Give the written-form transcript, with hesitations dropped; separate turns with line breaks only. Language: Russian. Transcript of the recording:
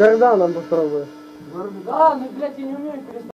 Когда нам попробуешь?
Да, ну блядь, я не умею перестать.